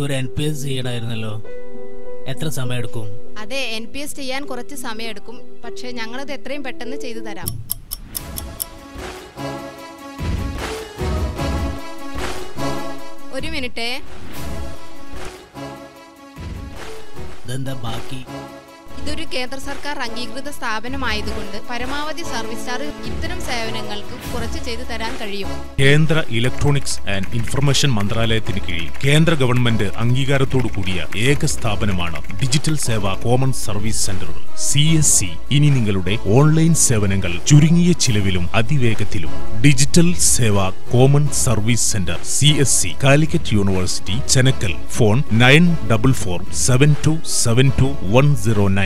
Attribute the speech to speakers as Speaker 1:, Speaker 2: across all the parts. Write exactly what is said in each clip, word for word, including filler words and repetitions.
Speaker 1: എനിക്കൊരു N P S ചെയ്യണമായിരുന്നല്ലോ. എത്ര സമയം എടുക്കും?
Speaker 2: അതെ, എൻ പി എസ് ചെയ്യാൻ കുറച്ച് സമയം എടുക്കും. പക്ഷെ ഞങ്ങളത് എത്രയും പെട്ടെന്ന് ചെയ്തു തരാം. ഒരു മിനിറ്റ്.
Speaker 1: ഇതെന്താ ബാക്കി?
Speaker 2: ഇതൊരു കേന്ദ്ര സർക്കാർ അംഗീകൃത സ്ഥാപനമായതുകൊണ്ട് പരമാവധി സർവീസ് ചാർജ് ഇത്തരം സേവനങ്ങൾക്ക് കുറച്ച് ചെയ്തു തരാൻ കഴിയും.
Speaker 3: കേന്ദ്ര ഇലക്ട്രോണിക്സ് ആൻഡ് ഇൻഫർമേഷൻ മന്ത്രാലയത്തിന് കീഴിൽ കേന്ദ്ര ഗവൺമെന്റ് അംഗീകാരത്തോടു കൂടിയ ഏക സ്ഥാപനമാണ് ഡിജിറ്റൽ സേവ കോമൺ സർവീസ് സെന്ററുകൾ സി എസ് സി. ഇനി നിങ്ങളുടെ ഓൺലൈൻ സേവനങ്ങൾ ചുരുങ്ങിയ ചിലവിലും അതിവേഗത്തിലും. Digital Seva common service centre C S C, Calicut university, Chenakkal. Phone nine double four seven two seven two one zero nine.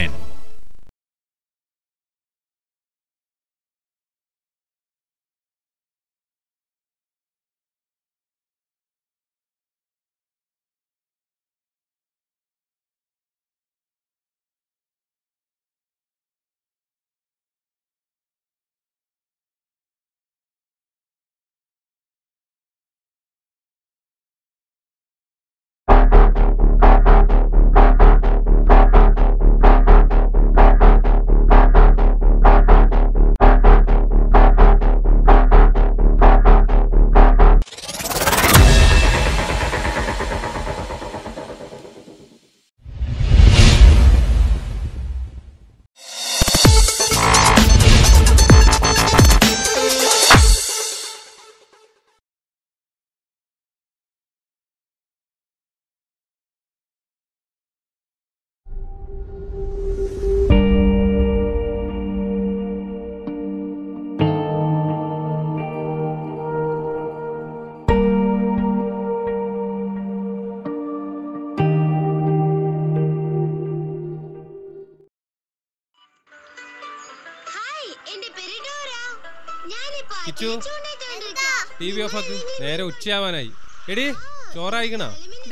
Speaker 4: T V off ആക്ക്. നേരെ ഉച്ചയാവാനായി. എടി ചോറായിക്കണോ?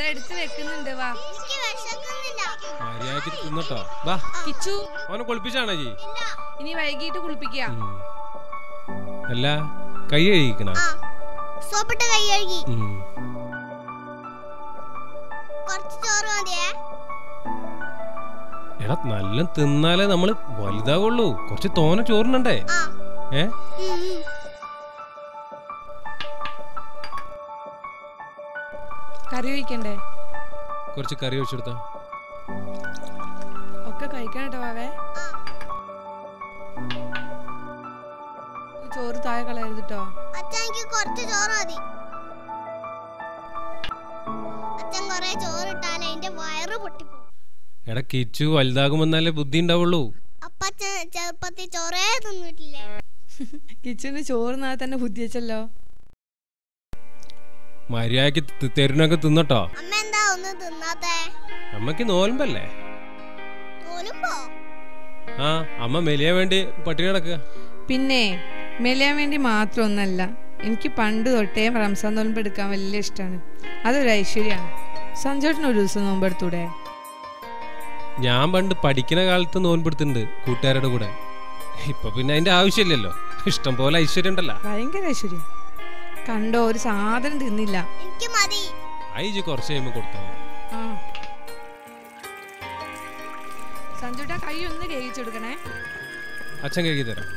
Speaker 4: മര്യാദക്ക് തിന്നട്ടോ. വാ കിച്ചു, അവനെ കുളിപ്പിച്ചാണോ ജി?
Speaker 2: ഇനി വൈകിട്ട് കുളിപ്പിക്കാം.
Speaker 4: അല്ല, കൈ കഴുകിക്കണ? എടാ, നല്ല തിന്നാലേ നമ്മള് വലുതാവുള്ളൂ. കുറച്ച് തോനെ ചോറിനണ്ടേ? ഏ
Speaker 2: കറി ഒഴിക്കണ്ടേ?
Speaker 4: കുറച്ച് കറി ഒഴിച്ചെടുത്ത
Speaker 2: ഒക്കെ കഴിക്കണട്ടോ വാവേ. ചോറ് താഴെ കളയരുതട്ടോ.
Speaker 5: കുറച്ച് ചോറ് മതി. അച്ഛൻ കൊറേ ചോറിട്ടാലേ എന്റെ വയറ് പൊട്ടിപ്പോ.
Speaker 4: എടാ കിച്ചു, വലുതാകുമെന്നാലേ ബുദ്ധി ഉണ്ടാവുള്ളൂ.
Speaker 5: അപ്പച്ചൻ ചെറുപ്പത്തിൽ ചോറേ തിന്നിട്ടില്ലേ?
Speaker 2: കിച്ചുവിന് ചോറ് നാളെ തന്നെ ബുദ്ധി വെച്ചല്ലോ.
Speaker 4: മര്യാദക്ക് തെരുനൊക്കെ തിന്നട്ടോ.
Speaker 5: അമ്മ എന്താ ഒന്നും തിന്നാത്തേ?
Speaker 4: അമ്മക്ക് നോലുമ്പല്ലേ?
Speaker 5: നോലുമ്പോ?
Speaker 4: ആ, അമ്മ മെലിയാൻ വേണ്ടി പട്ടിണി കിടക്കുക.
Speaker 2: പിന്നെ മെലിയാൻ വേണ്ടി മാത്രമൊന്നല്ല, എനിക്ക് പണ്ട് തൊട്ടേ റംസാൻ നോമ്പ് എടുക്കാൻ വലിയ ഇഷ്ടമാണ്. അതൊരു ഐശ്വര്യമാണ്. സഞ്ജോട്ടിന് ഒരു ദിവസം നോമ്പെടുത്തൂടെ?
Speaker 4: ഞാൻ പണ്ട് പഠിക്കുന്ന കാലത്ത് നോൻപെടുത്തുന്നുണ്ട് കൂട്ടുകാരുടെ കൂടെ. ഇപ്പൊ പിന്നെ അതിന്റെ ആവശ്യമില്ലല്ലോ. ഇഷ്ടം പോലെ ഐശ്വര്യം ഉണ്ടല്ലോ.
Speaker 2: ഭയങ്കര ഐശ്വര്യം. കണ്ടോ, ഒരു സാധനം തിന്നില്ല.
Speaker 5: എനിക്ക് മതി.
Speaker 4: അയച്ച് കുറച്ച് കഴിയുമ്പോ കൊടുത്താൽ മതി.
Speaker 2: സഞ്ജുട്ടാ, കൈ ഒന്ന് കേകിച്ചെടുക്കണേ.
Speaker 4: അച്ഛൻ കഴുകി തരാം.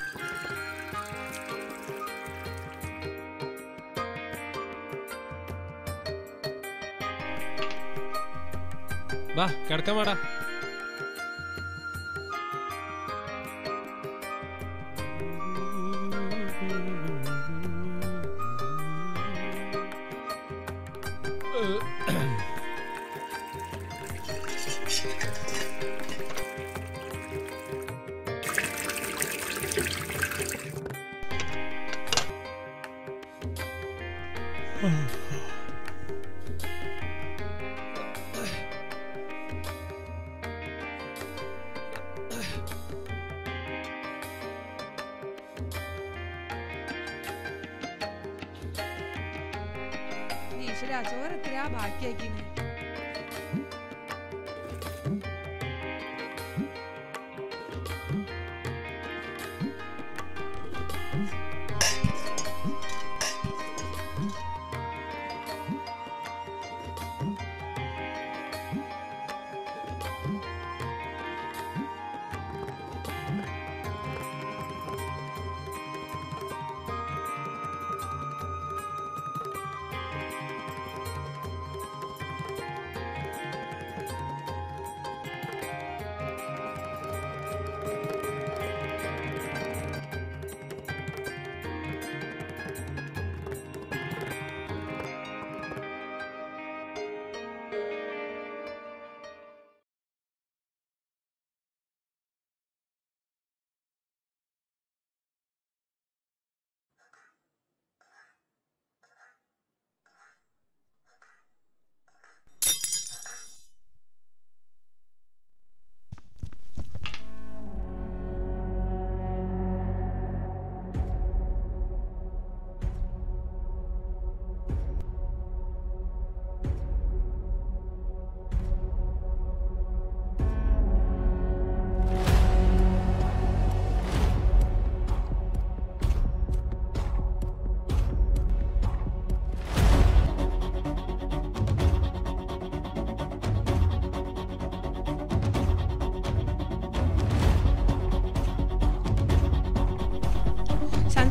Speaker 4: വാ കിടക്കാൻ വാടാ.
Speaker 2: ചോറ് എത്രയാ ബാക്കിയാക്കി?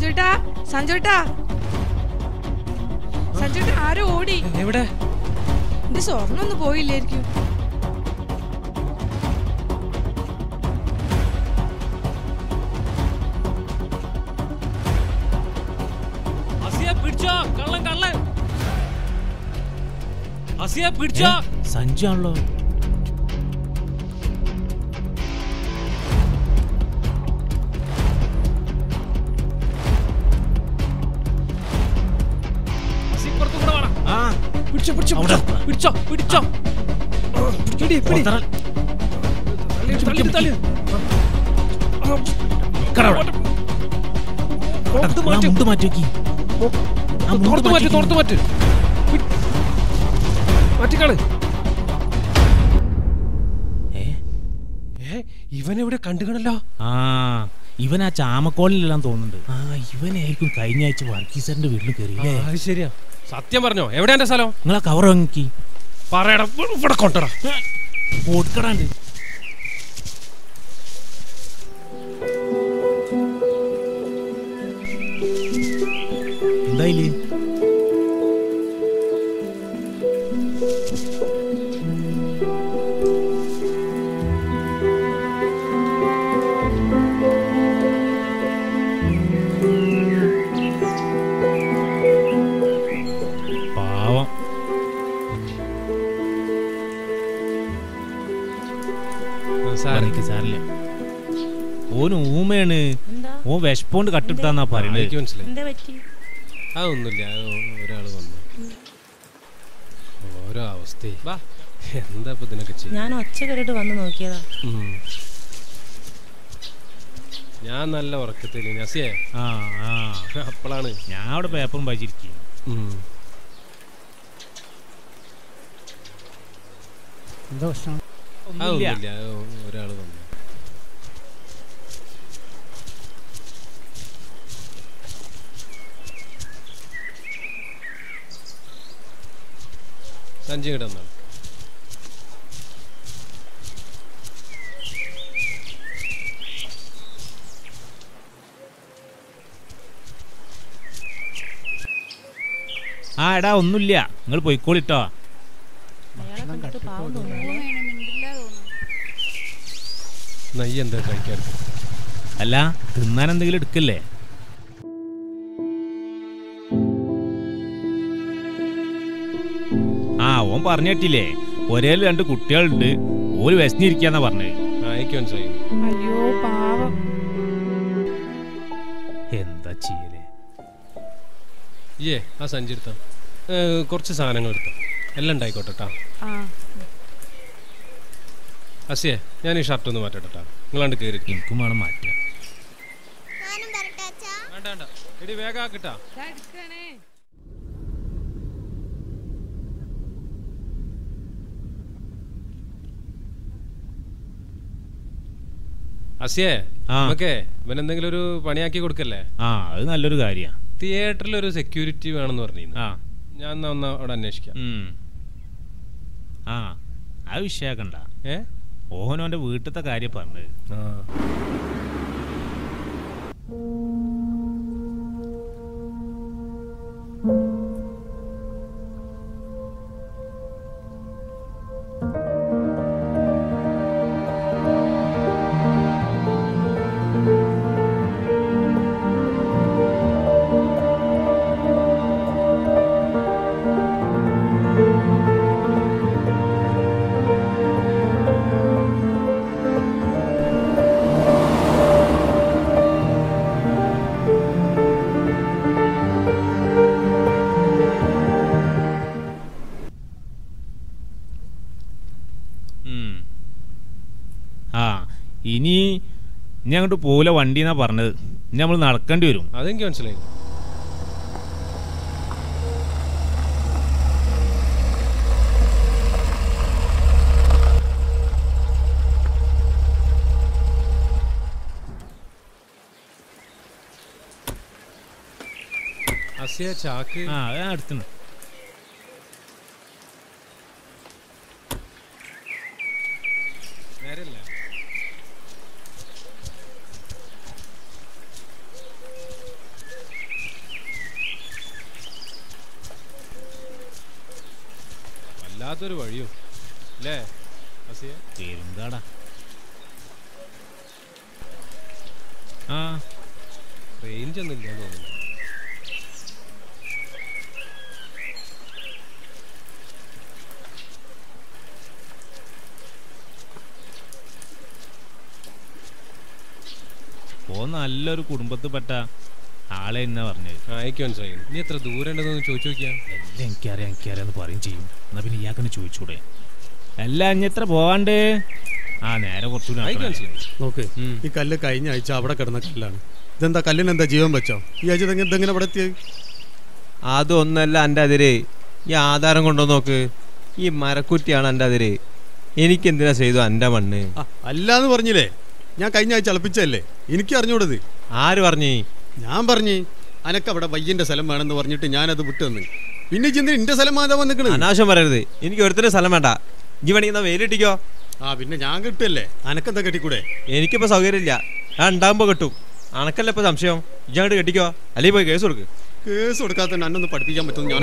Speaker 2: സഞ്ജുട്ടാ സഞ്ജുട്ടാ സഞ്ജുട്ടാ ആരോ ഓടി.
Speaker 4: എവിടെ?
Speaker 2: എന്റെ സ്വർണ്ണം ഒന്നും പോയില്ലായിരിക്കും.
Speaker 1: സഞ്ജു ആണല്ലോ. മാറ്റി
Speaker 4: മാറ്റിക്കാള്. ഇവനെവിടെ കണ്ടുകണല്ലോ.
Speaker 1: ആ ഇവൻ ആ ചാമക്കോളിലെല്ലാം തോന്നുന്നുണ്ട്. ആ ഇവനായിരിക്കും കഴിഞ്ഞ ആഴ്ച വർഗീസറിന്റെ വീട്ടിൽ കയറിയില്ലേ?
Speaker 4: അത് ശരിയാ. സത്യം പറഞ്ഞോ, എവിടെയാ എന്റെ സ്ഥലം?
Speaker 1: നിങ്ങളാ കവർ വാങ്ങിക്കി
Speaker 4: പറയടാ. ഇവിടെ കൊണ്ടടാ
Speaker 1: കൊടുക്കടാണ്ട്. എന്തായില്ലേ? സാരില്ല, ഓന് ഊമയാണ്. ഓൻ വിശപ്പോണ്ട് കട്ടെടുത്താന്നാ പറയുന്നത്.
Speaker 4: അതൊന്നുമില്ല, ഒരാള് വന്നു. ഓരോ അവസ്ഥ എന്താ ഇതിനൊക്കെ ചെയ്യും.
Speaker 6: ഞാൻ ഒച്ച കേട്ടിട്ട് വന്ന് നോക്കിയതാ.
Speaker 4: ഞാൻ നല്ല ഉറക്കത്തില് നസിയേ.
Speaker 1: ആ ആ
Speaker 4: അപ്പോഴാണ്
Speaker 1: ഞാൻ അവിടെ പേപ്പറും വായിച്ചിരിക്കും.
Speaker 4: എന്താ പ്രശ്നം? അതൊന്നുമില്ല, ഒരാള് വന്നു. സഞ്ജയ് കിടന്നാ
Speaker 1: ആ എടാ ഒന്നുമില്ല, നിങ്ങൾ പോയിക്കോളിട്ടോ.
Speaker 4: നെയ്യ് എന്താ കഴിക്കാൻ?
Speaker 1: അല്ല തിന്നാൻ എന്തെങ്കിലും എടുക്കല്ലേ? ആ ഓൻ പറഞ്ഞിട്ടില്ലേ, ഒരേല് രണ്ട് കുട്ടികളുണ്ട്, ഓര് വിശന്നിരിക്കാന്നാ പറഞ്ഞത്.
Speaker 2: അയ്യോ പാവം.
Speaker 1: എന്താ ചെയ്യലേ?
Speaker 4: ഏ ആ സഞ്ചി എടുത്ത കുറച്ച് സാധനങ്ങൾ എടുത്ത എല്ലാം ഉണ്ടായിക്കോട്ടെട്ടാ. അസിയെ, ഞാൻ ഈ ഷർട്ട് ഒന്ന് മാറ്റട്ടെട്ടാ. നിങ്ങളാണ്ട് കയറി.
Speaker 1: എനിക്കും വേണം മാറ്റാം.
Speaker 4: വേണ്ട വേണ്ട, എടി വേഗം ആക്കിട്ടാ. അസിയെ, നമുക്ക് ഇവനെന്തെങ്കിലും ഒരു പണിയാക്കി കൊടുക്കല്ലേ?
Speaker 1: ആ അത് നല്ലൊരു കാര്യ.
Speaker 4: തിയേറ്ററിൽ ഒരു സെക്യൂരിറ്റി വേണമെന്ന് പറഞ്ഞിരുന്നു. ആ ഞാൻ ഒന്ന് അവിടെ അന്വേഷിക്കാം.
Speaker 1: ആ അത് വിഷയാക്കണ്ട.
Speaker 4: ഏ
Speaker 1: ഓഹനോന്റെ വീട്ടിലത്തെ കാര്യം പറഞ്ഞത്.
Speaker 4: ആ
Speaker 1: ഇനി ഇനി അങ്ങോട്ട് പോലെ വണ്ടി എന്നാ പറഞ്ഞത്. ഇനി നമ്മൾ നടക്കേണ്ടി വരും.
Speaker 4: അതെനിക്ക് മനസ്സിലായി. അസിയ ചാക്ക്
Speaker 1: ആ ഞാൻ അടുത്തുണ്ട്.
Speaker 4: നേരല്ല വല്ലാത്തൊരു വഴിയോ അല്ലേ
Speaker 1: എന്താടാ ആ
Speaker 4: റേഞ്ച് ഒന്നും ഇല്ലാന്ന് തോന്നുന്നു.
Speaker 1: ഓ നല്ലൊരു കുടുംബത്തിൽപ്പെട്ട ആളെ എന്നാ പറഞ്ഞത്.
Speaker 4: ആ എനിക്ക് മനസ്സിലായി. നീ എത്ര ദൂരം ഉണ്ടെന്ന് ചോദിച്ചു നോക്കിയാ.
Speaker 1: എല്ലാം എനിക്കറിയാം എനിക്കറിയാന്ന് പറയും ചെയ്യും. എന്നാ പിന്നെ ഇയാൾക്കെന്നെ ചോദിച്ചൂടെ? എല്ലാം ഇനി എത്ര പോവാണ്ട്? ആ നേരെ കുറച്ചുകൂടി
Speaker 7: നോക്ക്. ഈ കല്ല് കഴിഞ്ഞ ആഴ്ച അവിടെ കിടന്ന കല്ലാണ്. ഇതെന്താ കല്ലിന് എന്താ ജീവൻ വെച്ചോ? ഈ ആഴ്ച ഇതെങ്ങനെ ഇവിടെ എത്തിയത്?
Speaker 8: അതൊന്നല്ല എൻ്റെ അതിര്. ഈ ആധാരം കൊണ്ടു നോക്ക്. ഈ മരക്കുറ്റിയാണ് എൻ്റെ അതിര്. എനിക്കെന്തിനാ ചെയ്തു എൻ്റെ മണ്ണ്?
Speaker 7: അല്ലാന്ന് പറഞ്ഞില്ലേ? ഞാൻ കഴിഞ്ഞ ആഴ്ച അളപ്പിച്ചല്ലേ? എനിക്ക് അറിഞ്ഞൂടത്.
Speaker 8: ആര് പറഞ്ഞു?
Speaker 7: ഞാൻ പറഞ്ഞു അനക്ക് അവിടെ വയ്യന്റെ സ്ഥലം വേണമെന്ന് പറഞ്ഞിട്ട് ഞാനത് വിട്ടു തന്നു. പിന്നെ ചിന്ത എന്റെ സ്ഥലം മാതാ വന്നിക്കണത്.
Speaker 8: അനാവശ്യം പറയരുത്. എനിക്ക് ഒരുത്തരം സ്ഥലം വേണ്ട. ഈ വേണമെങ്കിൽ വെയിലിട്ടിക്കോ.
Speaker 7: ആ പിന്നെ ഞാൻ കിട്ടല്ലേ? അനക്കെന്താ കെട്ടിക്കൂടെ?
Speaker 8: എനിക്കിപ്പോ സൗകര്യമില്ല. ഞാൻ ഉണ്ടാകുമ്പോ കിട്ടും. അനക്കല്ല ഇപ്പൊ സംശയം. ഇജാണ്ട് കെട്ടിക്കോ, അല്ലെങ്കിൽ പോയി കേസ് കൊടുക്ക്.
Speaker 7: കേസ് കൊടുക്കാത്ത എന്നൊന്ന് പഠിപ്പിക്കാൻ പറ്റും. ഞാൻ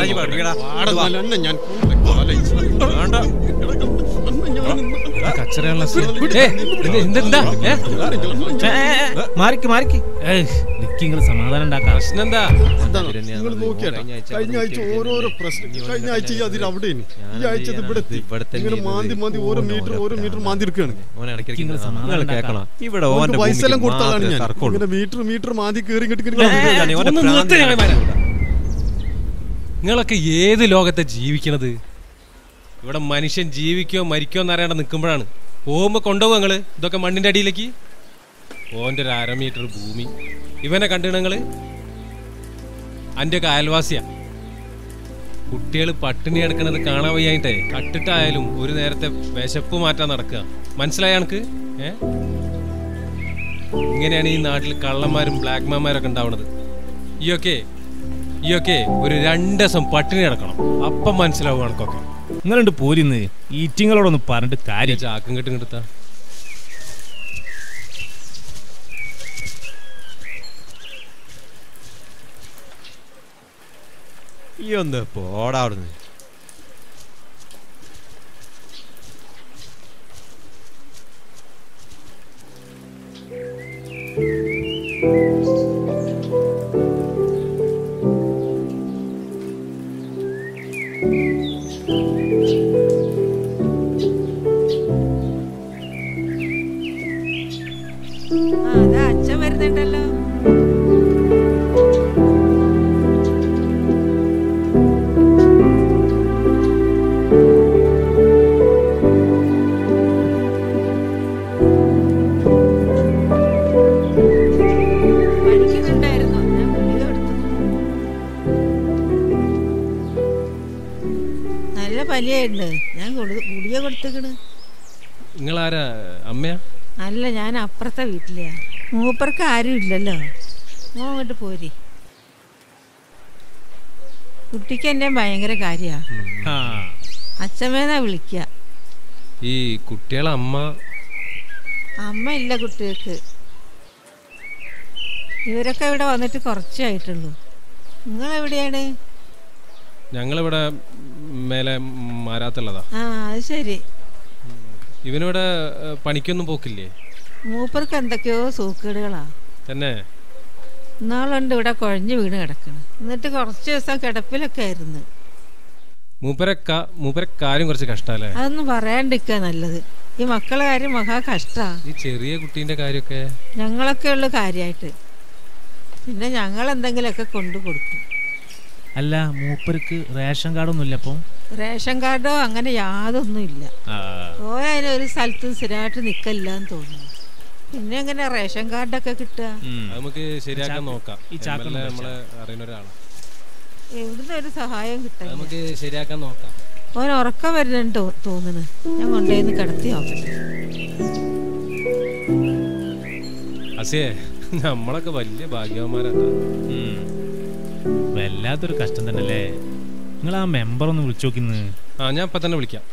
Speaker 1: മാറിക്ക് മാറിക്ക് നിങ്ങൾ സമാധാനം ഉണ്ടാക്കാം.
Speaker 4: പ്രശ്നം എന്താ?
Speaker 7: നിങ്ങൾ നോക്കിയാ കഴിഞ്ഞ ആഴ്ച ഓരോരോ പ്രശ്നം. കഴിഞ്ഞ ആഴ്ച ഈ അതിൽ അവിടെ ഈ ആഴ്ച ഇവിടെ ഇങ്ങനെ മാന്തി മാന്തി ഓരോ മീറ്റർ ഓരോ മീറ്റർ മാന്തി എടുക്കുകയാണ്.
Speaker 8: കേൾക്കണം. ഇവിടെ
Speaker 7: പൈസ കൊടുത്താലാണ് ഞാൻ ഇങ്ങനെ മീറ്റർ മീറ്റർ മാന്തി കയറി കെട്ടി.
Speaker 4: നിങ്ങളൊക്കെ ഏത് ലോകത്തെ ജീവിക്കണത്? ഇവിടെ മനുഷ്യൻ ജീവിക്കോ മരിക്കോ എന്നറിയാണ്ട് നിൽക്കുമ്പോഴാണ് പോകുമ്പോ കൊണ്ടുപോകും നിങ്ങള് ഇതൊക്കെ മണ്ണിന്റെ അടിയിലേക്ക്. ഓൻ്റെ ഒരു അര മീറ്റർ ഭൂമി ഇവനെ കണ്ടു നിങ്ങള്? എൻ്റെ ഒക്കെ അയൽവാസിയാ. കുട്ടികൾ പട്ടിണി എടുക്കണത് കാണാൻ വയ്യായിട്ടേ കട്ടിട്ടായാലും ഒരു നേരത്തെ വിശപ്പ് മാറ്റാൻ നടക്കുക. മനസ്സിലായ കണക്ക്? ഏ ഇങ്ങനെയാണ് ഈ നാട്ടിൽ കള്ളന്മാരും ബ്ലാക്ക്മാന്മാരൊക്കെ ഉണ്ടാവണത്. ഈയൊക്കെ ഈയൊക്കെ ഒരു രണ്ട് ദിവസം പട്ടിണി കിടക്കണം. അപ്പം മനസ്സിലാവും കണക്കൊക്കെ.
Speaker 1: നിങ്ങളുണ്ട് പോരിന്ന് ഈറ്റിങ്ങളോടൊന്ന് പറഞ്ഞിട്ട് കാര്യം.
Speaker 4: ചാക്കും കെട്ടും കെടുത്താ
Speaker 8: ഈ ഒന്ന് പോടാ അവിടുന്ന്.
Speaker 6: അച്ഛൻ വരുന്നുണ്ടല്ലോ. നല്ല പലിയായിട്ടുണ്ട്. ഞാൻ ഗുളിക കൊടുത്തേക്കണ്.
Speaker 4: നിങ്ങളാരാ? അമ്മയാ?
Speaker 6: അല്ല, ഞാൻ അപ്പുറത്തെ വീട്ടിലെയാ. മൂപ്പർക്ക് ആരും ഇല്ലല്ലോ. മോ അങ്ങോട്ട് പോരി. കുട്ടിക്ക് എന്നെ ഭയങ്കര കാര്യാ. അച്ഛമ്മേന്നാ വിളിക്ക.
Speaker 4: ഈ കുട്ടികളെ അമ്മ?
Speaker 6: അമ്മ ഇല്ല കുട്ടികൾക്ക്. ഇവരൊക്കെ ഇവിടെ വന്നിട്ട് കുറച്ചായിട്ടുള്ളൂ. നിങ്ങളെവിടെയാണ്?
Speaker 4: ഞങ്ങളിവിടെ മേലെ മാരാത്തുള്ളതാ.
Speaker 6: ആ അത് ശരി.
Speaker 4: ഇവനിവിടെ പണിക്കൊന്നും പോക്കില്ലേ?
Speaker 6: മൂപ്പർക്ക് എന്തൊക്കെയോ സൂക്കേടുകളാ
Speaker 4: തന്നെ.
Speaker 6: ഇന്നാളുണ്ട് ഇവിടെ കുഴഞ്ഞു വീണ് കിടക്കണം. എന്നിട്ട് കുറച്ച് ദിവസം കിടപ്പിലൊക്കെ ആയിരുന്നു.
Speaker 4: മൂപ്പരക്ക മൂപ്പര കാര്യം കുറച്ച് കഷ്ടല്ലേ?
Speaker 6: അതൊന്നും പറയാണ്ടിരിക്കുക നല്ലത്. ഈ മക്കളെ കാര്യം മഹാ കഷ്ടാ.
Speaker 4: ഈ ചെറിയ കുട്ടീന്റെ കാര്യമൊക്കെ
Speaker 6: ഞങ്ങളൊക്കെ ഉള്ളു കാര്യമായിട്ട്. പിന്നെ ഞങ്ങൾ എന്തെങ്കിലുമൊക്കെ കൊണ്ടു കൊടുക്കും.
Speaker 1: അല്ല, മൂപ്പർക്ക് റേഷൻ കാർഡൊന്നും ഇല്ല? അപ്പം
Speaker 6: റേഷൻ കാർഡോ അങ്ങനെ യാതൊന്നും ഇല്ല. പോയാലും ഒരു സ്ഥലത്തും സ്ഥിരമായിട്ട് നിൽക്കില്ലാന്ന് തോന്നുന്നു. പിന്നെ എങ്ങനെ റേഷൻ കാർഡൊക്കെ കിട്ടുക?
Speaker 4: നമുക്ക് ശരിയാക്കാൻ നോക്കാം. നമ്മളെ അറിയുന്ന ഒരാളാണ്.
Speaker 6: എവിടുന്ന് ഒരു സഹായം കിട്ടാൻ
Speaker 4: നമുക്ക് ശരിയാക്കാൻ നോക്കാം.
Speaker 6: ഓൻ ഉറക്കം വരുന്നുണ്ട് തോന്നുന്നു. ഞാൻ കൊണ്ടുപോയി കിടത്തി നോക്കട്ടെ.
Speaker 4: അസേ, നമ്മളൊക്കെ വലിയ ഭാഗ്യവന്മാരാണ്.
Speaker 1: വല്ലാത്തൊരു കഷ്ടം തന്നെ അല്ലേ? നിങ്ങൾ ആ മെമ്പർ ഒന്ന് വിളിച്ചു നോക്കിന്ന്.
Speaker 4: ആ ഞാൻ ഇപ്പൊ തന്നെ വിളിക്കാം.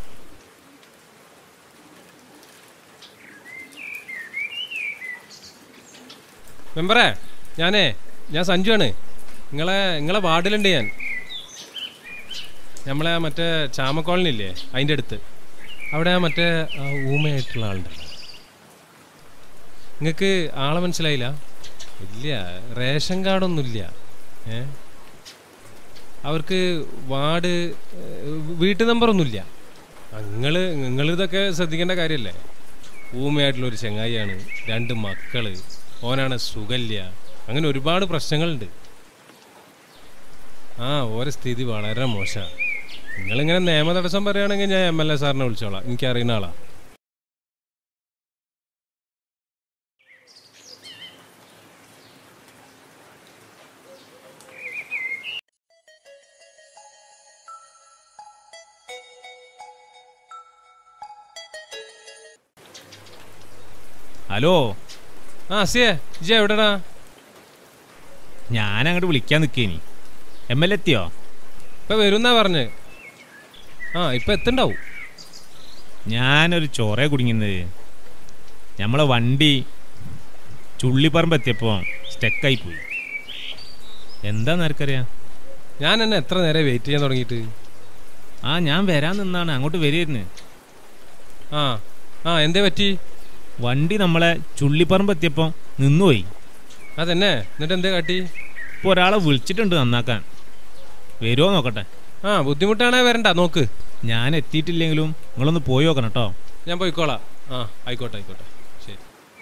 Speaker 4: മെമ്പറേ, ഞാനേ ഞാൻ സഞ്ജു ആണ്. നിങ്ങളെ നിങ്ങളെ വാർഡിലുണ്ട് ഞാൻ. നമ്മളെ മറ്റേ ചാമക്കോളനില്ലേ അതിൻ്റെ അടുത്ത് അവിടെ മറ്റേ ഊമയായിട്ടുള്ള ആളുണ്ട്. നിങ്ങൾക്ക് ആളെ മനസ്സിലായില്ല? ഇല്ല, റേഷൻ കാർഡൊന്നുമില്ല. ഏ അവർക്ക് വാർഡ് വീട്ടു നമ്പറൊന്നുമില്ല. നിങ്ങൾ നിങ്ങളിതൊക്കെ ശ്രദ്ധിക്കേണ്ട കാര്യമല്ലേ? ഊമയായിട്ടുള്ളൊരു ചെങ്ങായിയാണ്, രണ്ട് മക്കള്, ഓനാണ് സുഖല്യ, അങ്ങനെ ഒരുപാട് പ്രശ്നങ്ങളുണ്ട്. ആ ഓരോ സ്ഥിതി വളരെ മോശമാണ്. നിങ്ങളിങ്ങനെ നിയമ തടസ്സം പറയുകയാണെങ്കിൽ ഞാൻ എം എൽ എ സാറിനെ വിളിച്ചോളാം, എനിക്കറിയുന്ന ആളാ.
Speaker 1: ഹലോ.
Speaker 4: ആ സിയെ ജി എവിടെടാ?
Speaker 1: ഞാൻ അങ്ങോട്ട് വിളിക്കാൻ നിൽക്കേനി. എം എൽ എത്തിയോ?
Speaker 4: ഇപ്പം വരുന്നാ പറഞ്ഞ്. ആ ഇപ്പം എത്തുണ്ടാവും.
Speaker 1: ഞാനൊരു ചോറേ കുടുങ്ങുന്നത്. നമ്മളെ വണ്ടി ചുള്ളിപ്പറമ്പ് എത്തിയപ്പോൾ സ്റ്റക്കായി പോയി. എന്താന്ന് ആർക്കറിയാം?
Speaker 4: ഞാൻ എന്നെ എത്ര നേരം വെയിറ്റ് ചെയ്യാൻ തുടങ്ങിയിട്ട്.
Speaker 1: ആ ഞാൻ വരാൻ നിന്നാണ്, അങ്ങോട്ട് വരികയായിരുന്നു.
Speaker 4: ആ ആ എന്തേ പറ്റി?
Speaker 1: വണ്ടി നമ്മളെ ചുള്ളിപ്പറമ്പ് എത്തിയപ്പോൾ നിന്നുപോയി.
Speaker 4: അതെന്നെ, എന്നിട്ട് എന്തേ കാട്ടി?
Speaker 1: ഇപ്പോൾ ഒരാളെ വിളിച്ചിട്ടുണ്ട് നന്നാക്കാൻ, വരുമോ നോക്കട്ടെ.
Speaker 4: ആ ബുദ്ധിമുട്ടാണേ വരണ്ട, നോക്ക്.
Speaker 1: ഞാൻ എത്തിയിട്ടില്ലെങ്കിലും നിങ്ങളൊന്ന് പോയി നോക്കണം കേട്ടോ.
Speaker 4: ഞാൻ പോയിക്കോളാം. ആ ആയിക്കോട്ടെ ആയിക്കോട്ടെ ശരി.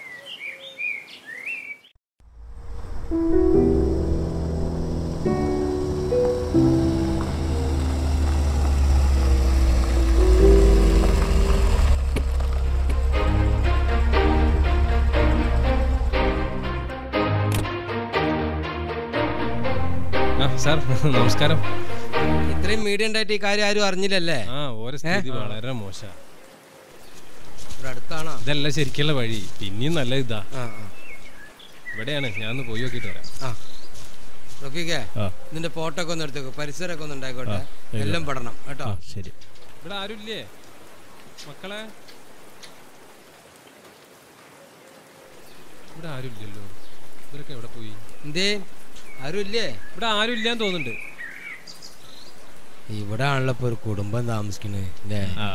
Speaker 4: സാർ നമസ്കാരം.
Speaker 9: ഇത്രയും മീഡിയ ഉണ്ടായിട്ട് ഈ കാര്യം ആരും അറിഞ്ഞില്ലല്ലേ?
Speaker 4: ആ ഓരോ സ്ഥിതി വളരെ മോശം.
Speaker 9: അടുത്താണോ?
Speaker 4: ഇതല്ല ശരിക്കുള്ള വഴി, പിന്നെയും നല്ല ഇതാ. ഇവിടെയാണ്, ഞാൻ ഒന്ന് പോയി നോക്കിട്ട് വരാം.
Speaker 9: ആ നോക്കിക്കേ, നിന്റെ ഫോട്ടോ ഒക്കെ ഒന്ന് എടുത്തേക്കോ, പരിസരമൊക്കെ ഒന്ന് ഉണ്ടായിക്കോട്ടെ, എല്ലാം പെടണം കേട്ടോ.
Speaker 1: ശരി.
Speaker 4: ഇവിടെ ആരുമില്ലേ മക്കളെ? ഇവിടെ ആരുമില്ലല്ലോ. ഇവരൊക്കെ എവിടെ പോയി?
Speaker 9: എന്തേ ആരും ഇല്ലേ?
Speaker 4: ഇവിടെ ആരും ഇല്ലാന്ന് തോന്നുന്നുണ്ട്.
Speaker 9: ഇവിടെ ആണല്ലോ ഇപ്പൊ ഒരു കുടുംബം താമസിക്കുന്നത് അല്ലേ?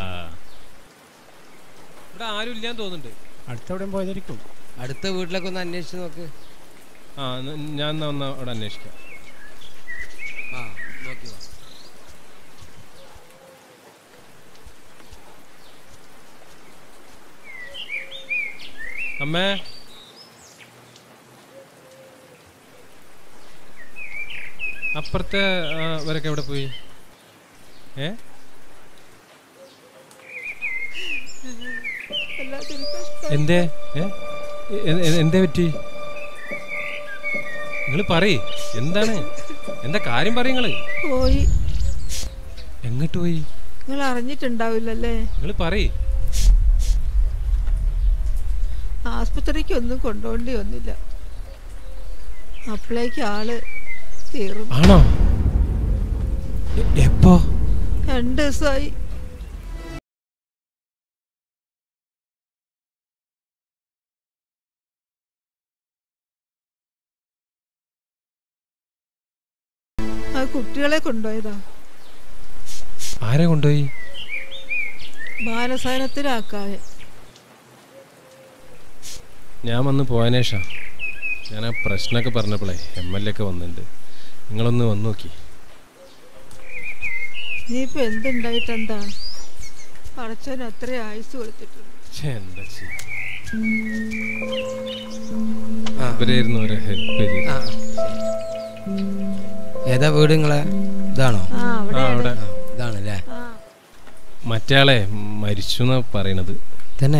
Speaker 4: ഇവിടെ ആരും ഇല്ലാന്ന് തോന്നുന്നുണ്ട്.
Speaker 10: അടുത്തെവിടെയും പോയതായിരിക്കും.
Speaker 9: അടുത്ത വീട്ടിലൊക്കെ ഒന്ന് അന്വേഷിച്ച് നോക്ക്.
Speaker 4: ആ ഞാൻ ഒന്ന് അവിടെ അന്വേഷിക്കാം.
Speaker 9: ആ നോക്കി വാ.
Speaker 4: അമ്മേ, അപ്പുറത്തെ ഇവരൊക്കെ എവിടെ പോയി? ഏ എന്തേ എന്തേ പറ്റി? നിങ്ങൾ പറയ്, എന്താണ് എന്താ കാര്യം? പറയ് നിങ്ങള്.
Speaker 6: പോയി.
Speaker 4: എങ്ങോട്ട് പോയി?
Speaker 6: നിങ്ങൾ അറിഞ്ഞിട്ടുണ്ടാവില്ലല്ലേ?
Speaker 4: നിങ്ങൾ പറയ്.
Speaker 6: ആസ്പത്രിക്ക് ഒന്നും കൊണ്ടുപോണ്ടി വന്നില്ല, അപ്പോഴേക്ക് ആള് തീർന്നു.
Speaker 4: ആണോ? എപ്പോ?
Speaker 6: രണ്ട് ദിവസമായി. ആ കുട്ടികളെ കൊണ്ടുപോയതാ.
Speaker 4: ആരെ കൊണ്ടുപോയി?
Speaker 6: ബാലസാനത്തിലാക്കാതെ.
Speaker 4: ഞാൻ വന്ന് പോയനേഷാ. ഞാൻ ആ പ്രശ്നമൊക്കെ പറഞ്ഞപ്പോഴേ എം എൽ എ ഒക്കെ വന്നിട്ടുണ്ട്. നിങ്ങളൊന്ന് വന്ന് നോക്കി.
Speaker 6: നീ ഇപ്പൊ എന്തുണ്ടായിട്ടെന്താ? പടച്ചോൻ അത്ര ആയുസ് കൊടുത്തിട്ടുണ്ട്.
Speaker 4: എന്താ ഇവരായിരുന്നു ഒരു ഹെൽപ്പ്.
Speaker 9: ഏതാ വീട് നിങ്ങളെ? ഇതാണോ?
Speaker 4: അവിടെ
Speaker 9: ഇതാണല്ലേ?
Speaker 4: മറ്റേയാളെ മരിച്ചു എന്നാ പറയണത്.
Speaker 9: തന്നെ?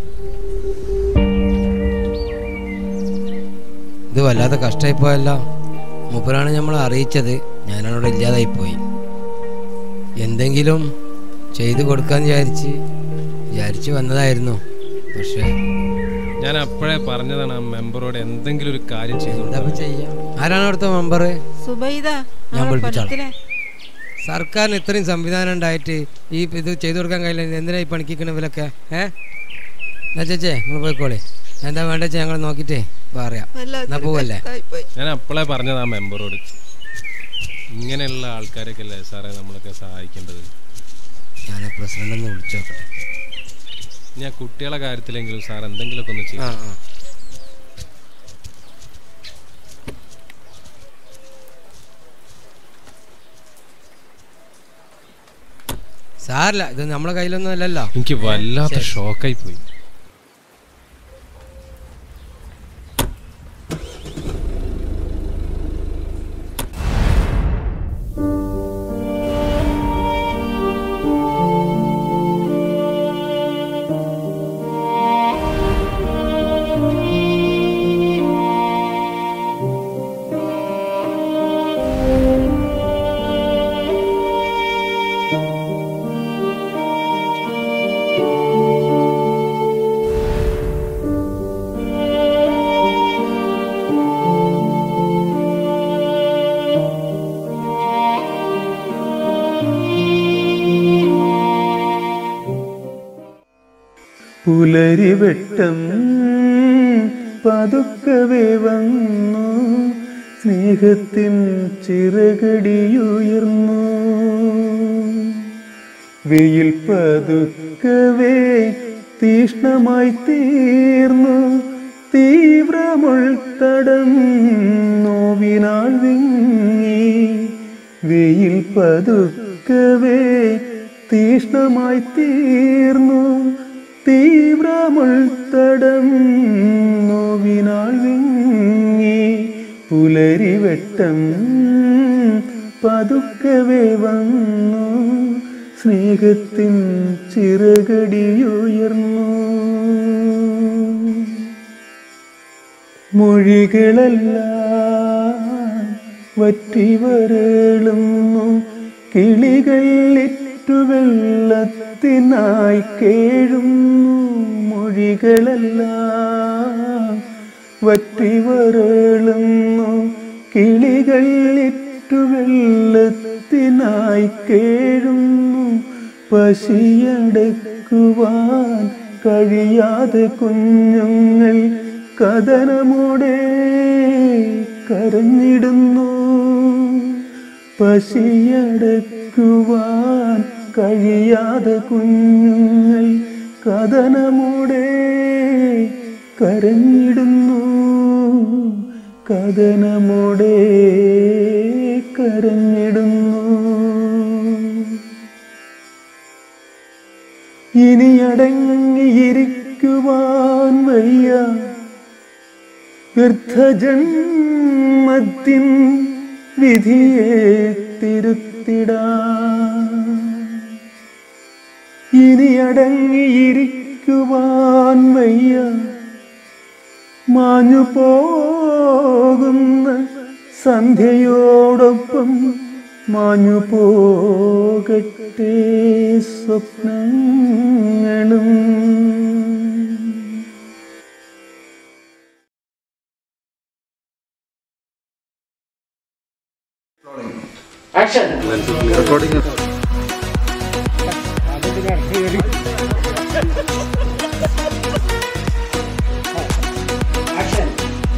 Speaker 9: ഇത് വല്ലാതെ കഷ്ടമായിപ്പോയല്ലോ. മൂപ്പരാണ് നമ്മളെ അറിയിച്ചത്, ഞാനവിടെ ഇല്ലാതായിപ്പോയി. എന്തെങ്കിലും ചെയ്തു കൊടുക്കാന്ന് വിചാരിച്ച് വിചാരിച്ച് വന്നതായിരുന്നു. പക്ഷേ
Speaker 4: ഞാൻ അപ്പോഴേ പറഞ്ഞതാണ് ആ മെമ്പറോട് എന്തെങ്കിലും ഒരു കാര്യം ചെയ്തു
Speaker 9: ചെയ്യാം. ആരാണ് അവിടുത്തെ മെമ്പർ?
Speaker 6: സുബൈദ.
Speaker 9: ഞാൻ വിളിപ്പിച്ചാണ്. സർക്കാരിന് ഇത്രയും സംവിധാനം ഉണ്ടായിട്ട് ഈ ഇത് ചെയ്തു കൊടുക്കാൻ കഴിയില്ല. എന്തിനാ ഈ പണിക്കിക്കണ ഇവരൊക്കെ? ഏഹ് എന്നാ ചേച്ചേ നിങ്ങൾ പോയിക്കോളെ. എന്താ വേണ്ട വെച്ചാൽ ഞങ്ങൾ നോക്കിട്ടേ പറയാം. എന്നാ പോവല്ലേ?
Speaker 4: ഞാൻ അപ്പോഴേ പറഞ്ഞത് ആ മെമ്പറോട്. ഇങ്ങനെയുള്ള ആൾക്കാരൊക്കെ അല്ലേ സാറേ നമ്മളൊക്കെ സഹായിക്കേണ്ടത്.
Speaker 9: ഞാൻ പ്രസിഡന്റ് ഒന്ന് വിളിച്ചു നോക്കട്ടെ.
Speaker 4: ഞാൻ കുട്ടികളെ കാര്യത്തിലെങ്കിലും സാർ എന്തെങ്കിലുമൊക്കെ ഒന്ന് ചെയ്യും.
Speaker 9: സാറില്ല, ഇത് നമ്മളെ കയ്യിലൊന്നും അല്ലല്ലോ.
Speaker 4: എനിക്ക് വല്ലാത്ത ഷോക്കായി പോയി.
Speaker 10: പുലരിവെട്ടം പതുക്കവേ വന്നു, സ്നേഹത്തിൻ ചിറകടിയുയർന്നു. വെയിൽ പതുക്കവേ തീഷ്ണമായി തീർന്നു, തീവ്രമുൾത്തടം നോവിനാൾ വിങ്ങി. വെയിൽ പതുക്കവേ തീഷ്ണമായി തീർന്നു, തീവ്രമുൾത്തടം നോവിനാൾ വിങ്ങി. പുലരിവെട്ടം പതുക്കവേ വന്നു, സ്നേഹത്തിൻ ചിറകടിയുയർന്നു. മൊഴികളെല്ലാം വറ്റി വരളുന്നു, കിളികളിറ്റു വെള്ളത്തിനായി കേഴുന്നു. മൊഴികളെല്ലാം വറ്റി വരളുന്നു, കിളികളിറ്റു വെള്ളത്തിനായി കേഴുന്നു. പശിയടക്കുവാൻ കഴിയാതെ കുഞ്ഞുങ്ങൾ കഥനമോടെ കരഞ്ഞിടുന്നു. പശിയടക്കുവാൻ കഴിയാതെ കുഞ്ഞുങ്ങൾ കഥനമോടെ കരഞ്ഞിടുന്നു. കഥനമോടെ കരഞ്ഞിടുന്നു. ഇനി അടങ്ങിയിരിക്കുവാൻ വയ്യ, വ്യർത്ഥജന്മത്തിൻ വിധിയെ തിരുത്തിടാൻ. ഇനി അടങ്ങിയിരിക്കുവാൻ വയ്യ, മാഞ്ഞു പോകുന്ന സന്ധ്യയോടൊപ്പം മാഞ്ഞു പോകട്ടെ സ്വപ്നങ്ങളും.
Speaker 11: Action. Recording. Action.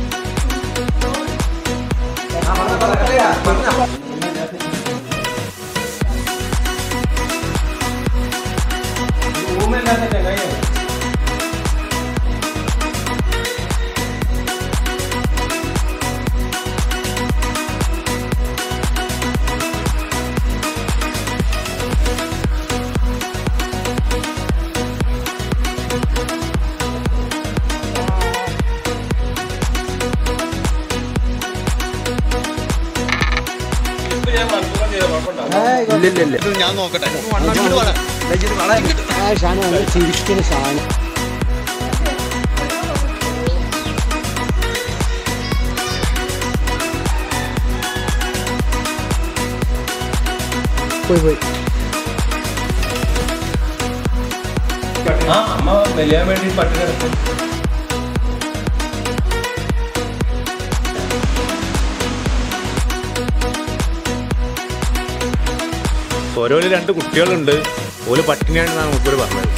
Speaker 7: ഞാൻ നോക്കട്ടെ.
Speaker 11: ചിരിക്കുന്ന സാധനം പോയി പോയി
Speaker 4: അമ്മ വലിയ വേണ്ടി പട്ടി കിടക്കും.
Speaker 1: ഓരോരു രണ്ട് കുട്ടികളുണ്ട്, ഓല് പട്ടിണിയാണെന്നാണ് മൂപ്പര് പറഞ്ഞത്.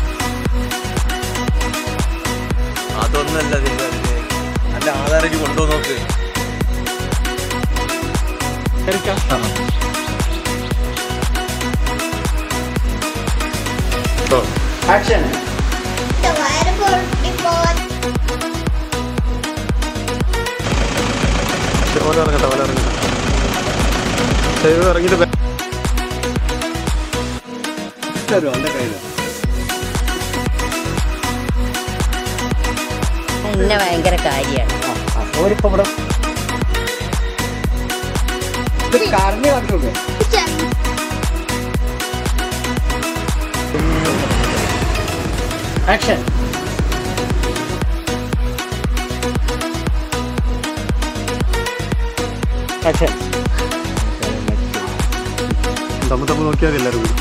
Speaker 8: അതൊന്നല്ല നല്ല ആധാരം കൊണ്ടുപോയി നോക്ക്.
Speaker 11: ആക്ഷൻ.
Speaker 5: വയറ് പൊട്ടിപ്പോവാൻ
Speaker 7: ഓല ഇറങ്ങട്ടെ ഓല ഇറങ്ങട്ടെ സേവ് ഇറങ്ങിയിട്ട് തരുമോ എൻ്റെ കയ്യിൽ
Speaker 12: എന്നെ ഭയങ്കര കാര്യമാണ്.
Speaker 11: ഓരിപ്പോ ഇവിടെ ഇത് കറങ്ങി കാണിച്ചോക്കെ ആക്ഷൻ. ആക്ഷൻ.
Speaker 7: തമ്മിൽ തമ്മിൽ നോക്കിയാൽ എല്ലാവരും കൂടി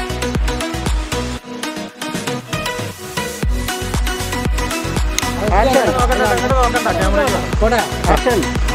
Speaker 11: ആക്ഷൻ.